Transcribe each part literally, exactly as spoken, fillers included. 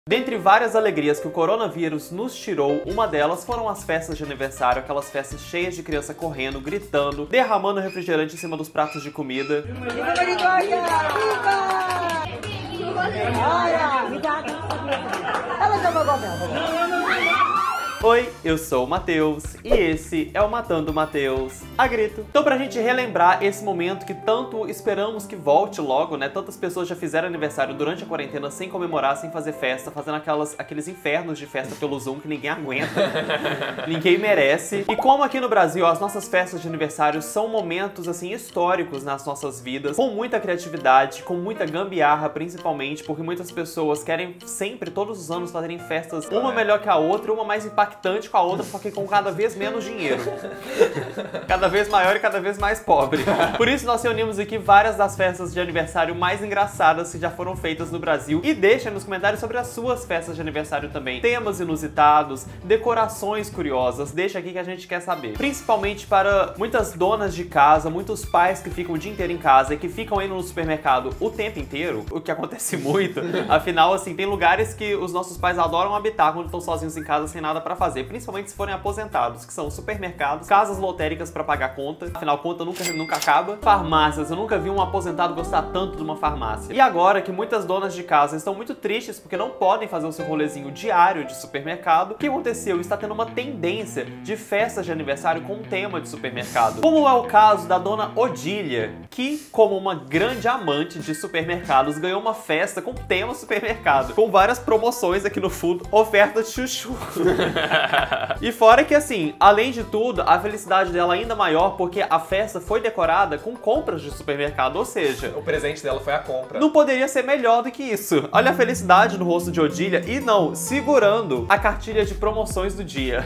Dentre várias alegrias que o coronavírus nos tirou, uma delas foram as festas de aniversário, aquelas festas cheias de criança correndo, gritando, derramando refrigerante em cima dos pratos de comida. Oi, eu sou o Matheus e esse é o Matando Matheus a Grito. Então, pra gente relembrar esse momento que tanto esperamos que volte logo, né? Tantas pessoas já fizeram aniversário durante a quarentena sem comemorar, sem fazer festa, fazendo aquelas, aqueles infernos de festa pelo Zoom que ninguém aguenta, ninguém merece. E como aqui no Brasil as nossas festas de aniversário são momentos, assim, históricos nas nossas vidas, com muita criatividade, com muita gambiarra, principalmente, porque muitas pessoas querem sempre, todos os anos, fazerem festas uma melhor que a outra, uma mais impactante com a outra, só que com cada vez menos dinheiro. Cada vez maior e cada vez mais pobre. Por isso nós reunimos aqui várias das festas de aniversário mais engraçadas que já foram feitas no Brasil. E deixa nos comentários sobre as suas festas de aniversário também. Temas inusitados, decorações curiosas, deixa aqui que a gente quer saber. Principalmente para muitas donas de casa, muitos pais que ficam o dia inteiro em casa e que ficam indo no supermercado o tempo inteiro, o que acontece muito. Afinal, assim, tem lugares que os nossos pais adoram habitar quando estão sozinhos em casa sem nada pra fazer, principalmente se forem aposentados, que são supermercados, casas lotéricas pra pagar conta, afinal conta nunca, nunca acaba, farmácias, eu nunca vi um aposentado gostar tanto de uma farmácia. E agora que muitas donas de casa estão muito tristes porque não podem fazer o seu rolezinho diário de supermercado, o que aconteceu? Está tendo uma tendência de festas de aniversário com tema de supermercado. Como é o caso da dona Odília, que, como uma grande amante de supermercados, ganhou uma festa com tema supermercado, com várias promoções aqui no fundo, oferta de chuchu. E fora que, assim, além de tudo, a felicidade dela ainda maior porque a festa foi decorada com compras de supermercado, ou seja, o presente dela foi a compra. Não poderia ser melhor do que isso. Olha a felicidade no rosto de Odília e não, segurando a cartilha de promoções do dia.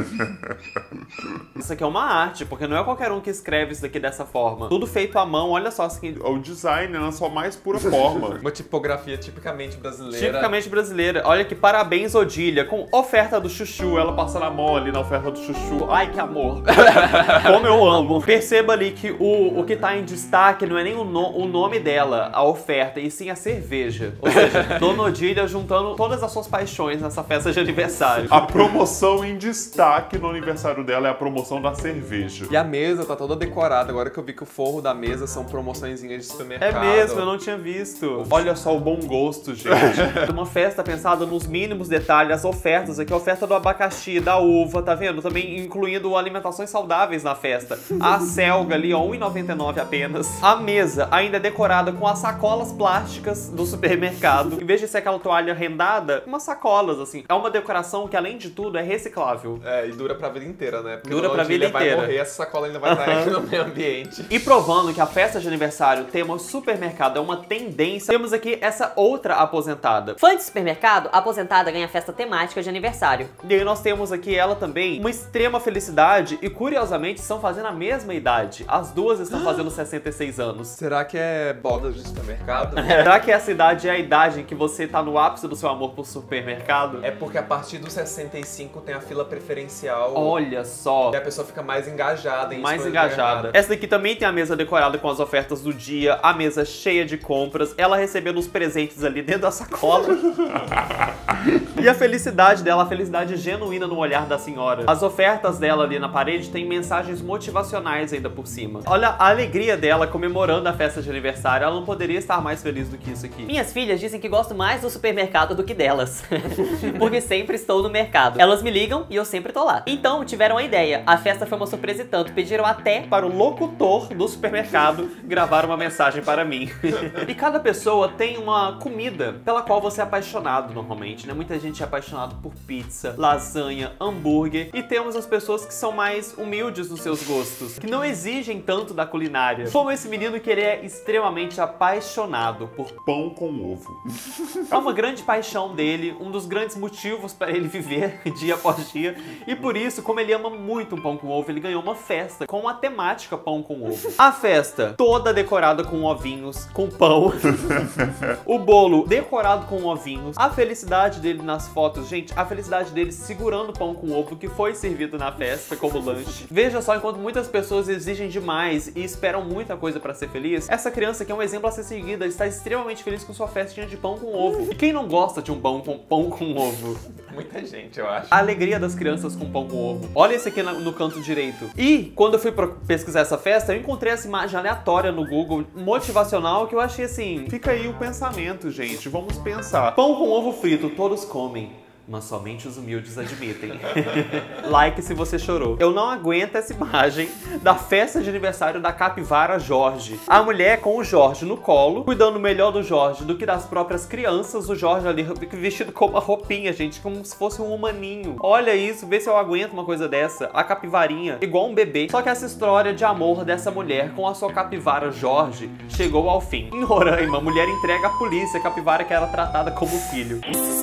Isso aqui é uma arte, porque não é qualquer um que escreve isso daqui dessa forma. Tudo feito à mão, olha só assim. O design na sua mais pura forma. Uma tipografia tipicamente brasileira. Tipicamente brasileira. Olha que parabéns, Odília, com oferta do chuchu. Ela passa na mão ali na oferta do chuchu. Ai, que amor. Como eu amo. Perceba ali que o, o que tá em destaque não é nem o, no, o nome dela, a oferta, e sim a cerveja. Ou seja, Dona Odília juntando todas as suas paixões nessa festa de aniversário. A promoção em destaque no aniversário dela é a promoção da cerveja. E a mesa tá toda decorada, agora que eu vi que o forro da mesa são promoçõezinhas de supermercado. É mesmo, eu não tinha visto. Olha só o bom gosto, gente. Uma festa pensada nos mínimos detalhes, as ofertas aqui, a oferta do abacaxi, da uva, tá vendo? Também incluindo alimentações saudáveis na festa. A selga ali, ó, um real e noventa e nove centavos apenas. A mesa ainda é decorada com as sacolas plásticas do supermercado. Em vez de ser aquela toalha rendada, umas sacolas, assim. É uma decoração que, além de tudo, é reciclável. É, e dura pra vida inteira, né? Porque dura pra vida vai inteira. Morrer, essa sacola ainda vai estar aqui no meio ambiente. E provando que a festa de aniversário tema supermercado é uma tendência, temos aqui essa outra aposentada. Fã de supermercado, a aposentada ganha festa temática de aniversário. E aí nós temos aqui ela também, uma extrema felicidade e, curiosamente, estão fazendo a mesma idade. As duas estão fazendo sessenta e seis anos. Será que é boda de supermercado? Será que essa idade é a idade em que você tá no ápice do seu amor por supermercado? É porque a partir dos sessenta e cinco tem a fila preferencial. Olha só. E a pessoa fica mais engajada em Mais engajada. Essa daqui também tem a mesa decorada com as ofertas do dia, a mesa cheia de compras, ela recebendo os presentes ali dentro da sacola. E a felicidade dela, a felicidade genuína no olhar da senhora. As ofertas dela ali na parede tem mensagens motivacionais ainda por cima. Olha a alegria dela comemorando a festa de aniversário. Ela não poderia estar mais feliz do que isso aqui. Minhas filhas dizem que gosto mais do supermercado do que delas. Porque sempre estou no mercado. Elas me ligam e eu sempre tô lá. Então tiveram a ideia. A festa foi uma surpresa e tanto. Pediram até para o locutor do supermercado gravar uma mensagem para mim. E cada pessoa tem uma comida pela qual você é apaixonado normalmente, né? Muita gente é apaixonado por pizza, lasanha, hambúrguer. E temos as pessoas que são mais humildes nos seus gostos, que não exigem tanto da culinária. Como esse menino que ele é extremamente apaixonado por pão com ovo. É uma grande paixão dele, um dos grandes motivos para ele viver dia após dia. E por isso, como ele ama muito um pão com ovo, ele ganhou uma festa com a temática pão com ovo. A festa toda decorada com ovinhos, com pão. O bolo decorado com ovinhos. A felicidade dele nas fotos, gente, a felicidade deles segurando o pão com ovo que foi servido na festa como lanche. Veja só, enquanto muitas pessoas exigem demais e esperam muita coisa pra ser feliz, essa criança que é um exemplo a ser seguida está extremamente feliz com sua festinha de pão com ovo. E quem não gosta de um pão com pão com ovo? Muita gente, eu acho. A alegria das crianças com pão com ovo. Olha esse aqui no canto direito. E quando eu fui pesquisar essa festa, eu encontrei essa imagem aleatória no Google, motivacional, que eu achei assim... Fica aí o pensamento, gente. Vamos pensar. Pão com ovo frito, todos comem, mas somente os humildes admitem. Like se você chorou. Eu não aguento essa imagem da festa de aniversário da capivara Jorge. A mulher com o Jorge no colo, cuidando melhor do Jorge do que das próprias crianças. O Jorge ali vestido com uma roupinha, gente, como se fosse um humaninho. Olha isso, vê se eu aguento uma coisa dessa. A capivarinha, igual um bebê. Só que essa história de amor dessa mulher com a sua capivara Jorge chegou ao fim. Em Roraima, a mulher entrega à polícia a capivara que era tratada como filho.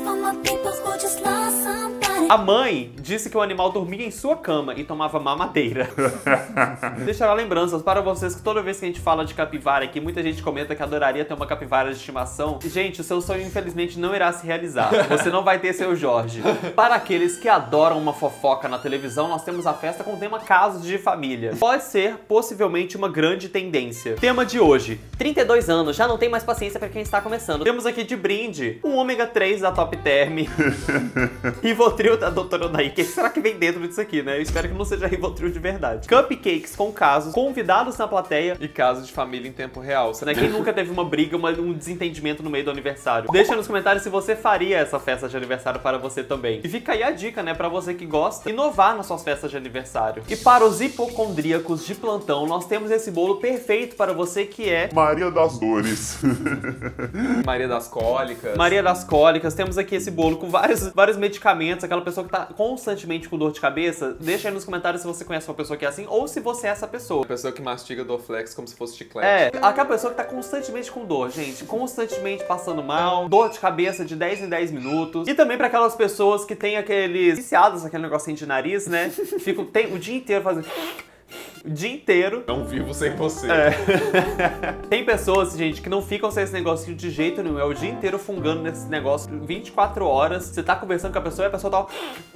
A mãe disse que o animal dormia em sua cama e tomava mamadeira. Deixará lembranças para vocês que toda vez que a gente fala de capivara aqui, muita gente comenta que adoraria ter uma capivara de estimação. Gente, o seu sonho infelizmente não irá se realizar. Você não vai ter seu Jorge. Para aqueles que adoram uma fofoca na televisão, nós temos a festa com o tema casos de família. Pode ser possivelmente uma grande tendência. Tema de hoje: trinta e dois anos, já não tem mais paciência pra quem está começando. temos aqui de brinde um ômega três da Top Term. Rivotril da doutora Onaí. O que será que vem dentro disso aqui, né? Eu espero que não seja Rivotril de verdade. Cupcakes com casos, convidados na plateia. E casos de família em tempo real. Né? Quem nunca teve uma briga, uma, um desentendimento no meio do aniversário? Deixa nos comentários se você faria essa festa de aniversário para você também. E fica aí a dica, né? Pra você que gosta, inovar nas suas festas de aniversário. E para os hipocondríacos de plantão, nós temos esse bolo perfeito para você que é... Maria das Dores. Maria das Cólicas. Maria das Cólicas. Temos aqui esse bolo com vários, vários medicamentos. Aquela pessoa que tá constantemente com dor de cabeça. Deixa aí nos comentários se você conhece uma pessoa que é assim ou se você é essa pessoa. A pessoa que mastiga Dorflex como se fosse chiclete. É, aquela pessoa que tá constantemente com dor, gente. Constantemente passando mal. Dor de cabeça de dez em dez minutos. E também pra aquelas pessoas que tem aqueles viciados, aquele negocinho de nariz, né? Ficam tem, o dia inteiro fazendo... O dia inteiro. Não vivo sem você. É. Tem pessoas, gente, que não ficam sem esse negocinho de jeito nenhum. É o dia inteiro fungando nesse negócio vinte e quatro horas. Você tá conversando com a pessoa e a pessoa tá...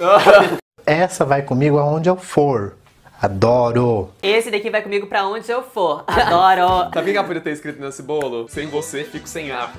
Essa vai comigo aonde eu for. Adoro! Esse daqui vai comigo pra onde eu for. Adoro! Sabe o que ela podia ter escrito nesse bolo? Sem você, fico sem ar.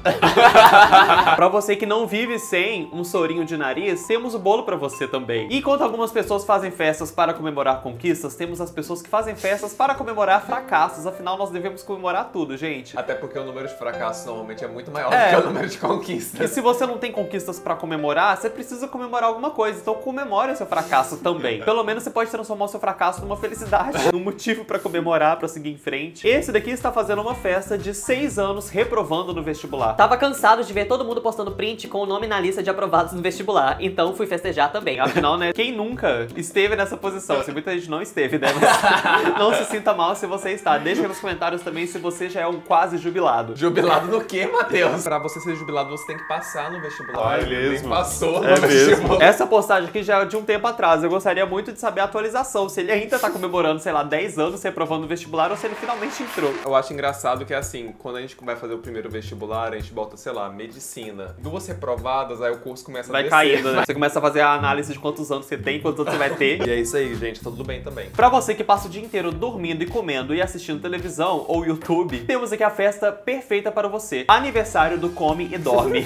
Pra você que não vive sem um sorinho de nariz, temos o bolo pra você também. E enquanto algumas pessoas fazem festas para comemorar conquistas, temos as pessoas que fazem festas para comemorar fracassos. Afinal, nós devemos comemorar tudo, gente. Até porque o número de fracassos normalmente é muito maior É. do que o número de conquistas. E se você não tem conquistas pra comemorar, você precisa comemorar alguma coisa. Então comemore o seu fracasso também. Pelo menos você pode transformar o seu fracasso numa felicidade, num motivo pra comemorar, pra seguir em frente. Esse daqui está fazendo uma festa de seis anos reprovando no vestibular. Tava cansado de ver todo mundo postando print com o nome na lista de aprovados no vestibular, então fui festejar também. Afinal, né, quem nunca esteve nessa posição? Assim, muita gente não esteve, né? Mas não se sinta mal se você está. Deixa aqui nos comentários também se você já é um quase jubilado. Jubilado no quê, Matheus? Pra você ser jubilado, você tem que passar no vestibular. Ah, é mesmo? Nem passou no É mesmo. vestibular. Essa postagem aqui já é de um tempo atrás. Eu gostaria muito de saber a atualização. Se ele ainda tá comemorando, sei lá, dez anos reprovando no vestibular ou se ele finalmente entrou. Eu acho engraçado que, assim, quando a gente vai fazer o primeiro vestibular, a gente bota, sei lá, medicina. Duas reprovadas, aí o curso começa Vai a descer. caindo, né? Você começa a fazer a análise de quantos anos você tem, quantos anos você vai ter. E é isso aí, gente. Tá tudo bem também. Pra você que passa o dia inteiro dormindo e comendo e assistindo televisão ou YouTube, temos aqui a festa perfeita para você. Aniversário do Come e Dorme.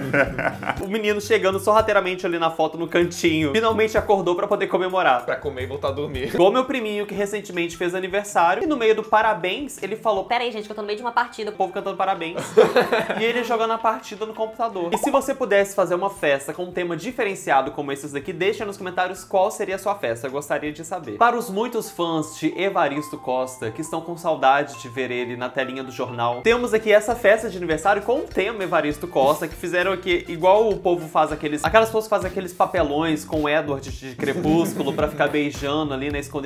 O menino chegando sorrateiramente ali na foto no cantinho. Finalmente acordou pra poder comemorar. Pra comer e voltar a dormir. Igual meu priminho que recentemente fez aniversário e no meio do parabéns ele falou: Pera aí, gente, que eu tô no meio de uma partida. o povo cantando parabéns. E ele jogando a partida no computador. E se você pudesse fazer uma festa com um tema diferenciado como esses daqui, deixa nos comentários qual seria a sua festa. Eu gostaria de saber. Para os muitos fãs de Evaristo Costa, que estão com saudade de ver ele na telinha do jornal, temos aqui essa festa de aniversário com o tema Evaristo Costa, que fizeram aqui, igual o povo faz aqueles... Aquelas pessoas que fazem aqueles papelões com o Edward de Crepúsculo pra ficar beijando ali, né, escondendo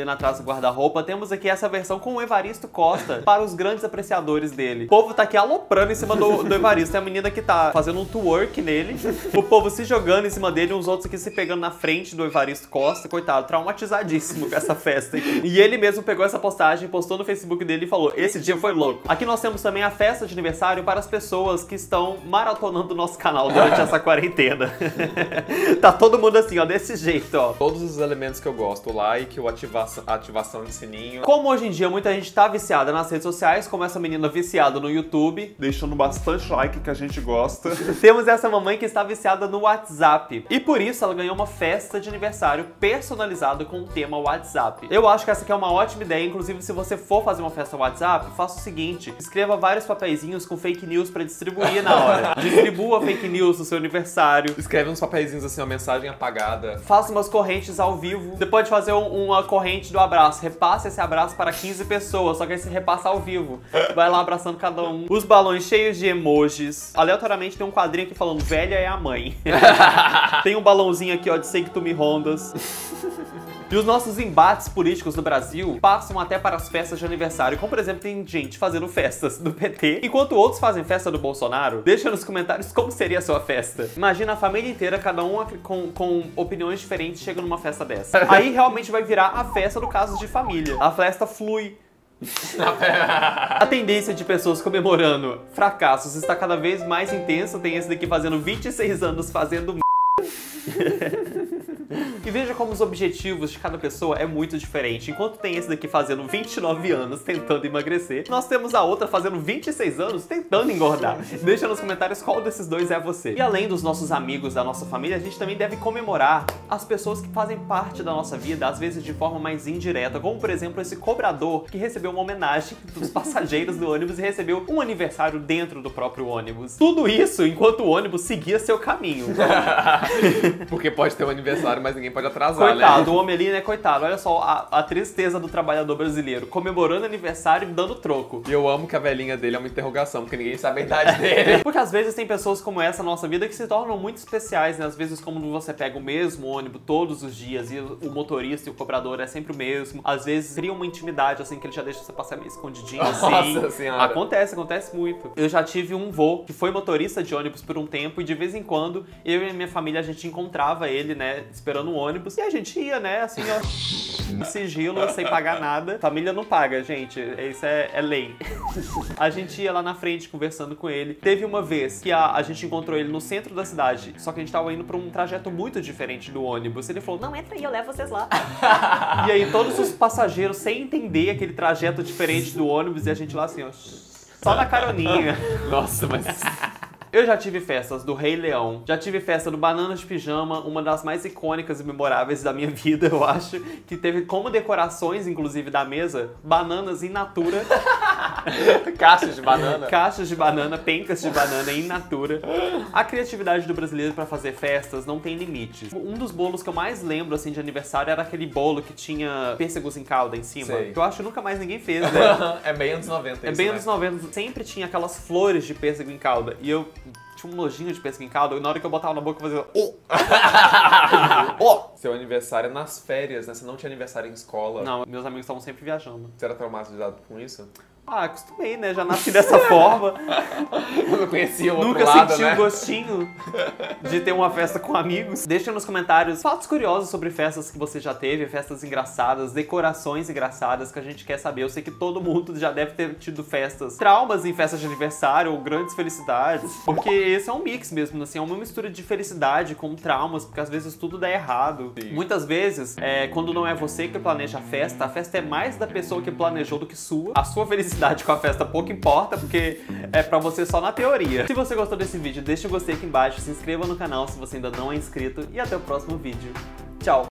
escondendo atrás do guarda-roupa, temos aqui essa versão com o Evaristo Costa para os grandes apreciadores dele. O povo tá aqui aloprando em cima do, do Evaristo. Tem a menina que tá fazendo um twerk nele, o povo se jogando em cima dele, uns outros aqui se pegando na frente do Evaristo Costa. Coitado, traumatizadíssimo com essa festa aqui. E ele mesmo pegou essa postagem, postou no Facebook dele e falou: esse dia foi louco. Aqui nós temos também a festa de aniversário para as pessoas que estão maratonando o nosso canal durante essa quarentena. Tá todo mundo assim, ó, desse jeito, ó. Todos os elementos que eu gosto, o like, o ativação, a ativação de sininho. Como hoje em dia muita gente tá viciada nas redes sociais, como essa menina viciada no YouTube, Deixando bastante like que a gente gosta. temos essa mamãe que está viciada no WhatsApp. E por isso ela ganhou uma festa de aniversário personalizada com o tema WhatsApp. Eu acho que essa aqui é uma ótima ideia, inclusive se você for fazer uma festa WhatsApp, faça o seguinte: escreva vários papeizinhos com fake news pra distribuir na hora. Distribua fake news no seu aniversário. Escreve uns papeizinhos assim, uma mensagem apagada. Faça umas correntes ao vivo. Você pode fazer um, uma corrente do abraço. Repasse esse abraço para quinze pessoas, só que aí você repassa ao vivo. Vai lá abraçando cada um. Os balões cheios de emojis. Aleatoriamente tem um quadrinho aqui falando velha é a mãe. Tem um balãozinho aqui, ó, de Sei Que Tu Me Rondas. E os nossos embates políticos do Brasil passam até para as festas de aniversário, como por exemplo tem gente fazendo festas do P T, enquanto outros fazem festa do Bolsonaro. Deixa nos comentários como seria a sua festa. Imagina a família inteira, cada um com, com opiniões diferentes, chega numa festa dessa. Aí realmente vai virar a festa do caso de família. A festa flui. A tendência de pessoas comemorando fracassos está cada vez mais intensa. Tem esse daqui fazendo vinte e seis anos fazendo E veja como os objetivos de cada pessoa é muito diferente. Enquanto tem esse daqui fazendo vinte e nove anos tentando emagrecer, nós temos a outra fazendo vinte e seis anos tentando engordar. Deixa nos comentários qual desses dois é você. E além dos nossos amigos da nossa família, a gente também deve comemorar as pessoas que fazem parte da nossa vida, às vezes de forma mais indireta, como por exemplo esse cobrador que recebeu uma homenagem dos passageiros do ônibus e recebeu um aniversário dentro do próprio ônibus. Tudo isso enquanto o ônibus seguia seu caminho. Porque pode ter um aniversário, mas ninguém pode atrasar, Coitado, né? o homem ali, né? Coitado. Olha só a, a tristeza do trabalhador brasileiro. Comemorando aniversário e dando troco. E eu amo que a velhinha dele é uma interrogação, porque ninguém sabe a idade dele. Porque às vezes tem pessoas como essa na nossa vida que se tornam muito especiais, né? Às vezes como você pega o mesmo ônibus todos os dias e o motorista e o cobrador é sempre o mesmo. Às vezes cria uma intimidade, assim, que ele já deixa você passar meio escondidinho, assim. Nossa senhora. Acontece, acontece muito. Eu já tive um vô que foi motorista de ônibus por um tempo e de vez em quando eu e a minha família a gente encontrava ele, né? Esperando o ônibus e a gente ia, né? Assim, ó, sigilo, sem pagar nada. Família não paga, gente. Isso é, é lei. A gente ia lá na frente conversando com ele. Teve uma vez que a, a gente encontrou ele no centro da cidade, só que a gente tava indo pra um trajeto muito diferente do ônibus. Ele falou: não, entra aí, eu levo vocês lá. E aí todos os passageiros, sem entender aquele trajeto diferente do ônibus, e a gente lá assim, ó, só na caroninha. Nossa, mas... Eu já tive festas do Rei Leão, já tive festa do Bananas de Pijama, uma das mais icônicas e memoráveis da minha vida, eu acho, que teve como decorações, inclusive, da mesa, bananas in natura. Caixas de banana. Caixas de banana, pencas de banana in natura. A criatividade do brasileiro pra fazer festas não tem limites. Um dos bolos que eu mais lembro, assim, de aniversário era aquele bolo que tinha pêssegos em calda em cima. Sei. Que eu acho que nunca mais ninguém fez, né? É bem anos noventa É isso, bem né? anos noventa, sempre tinha aquelas flores de pêssego em calda. E eu tinha um nojinho de pêssego em calda, e na hora que eu botava na boca eu fazia... Oh! Oh! Seu aniversário é nas férias, né? Você não tinha aniversário em escola. Não, meus amigos estavam sempre viajando. Você era traumatizado com isso? Ah, acostumei, né? Já nasci dessa forma. Eu não conhecia o outro Nunca lado, senti né? o gostinho de ter uma festa com amigos. Deixa nos comentários fatos curiosos sobre festas que você já teve, festas engraçadas, decorações engraçadas que a gente quer saber. Eu sei que todo mundo já deve ter tido festas, traumas em festas de aniversário ou grandes felicidades. Porque esse é um mix mesmo, assim, é uma mistura de felicidade com traumas, porque às vezes tudo dá errado. Sim. Muitas vezes, é, quando não é você que planeja a festa, a festa é mais da pessoa que planejou do que sua. A sua felicidade com a festa pouco importa, porque é pra você só na teoria. Se você gostou desse vídeo, deixa o gostei aqui embaixo, se inscreva no canal se você ainda não é inscrito e até o próximo vídeo. Tchau!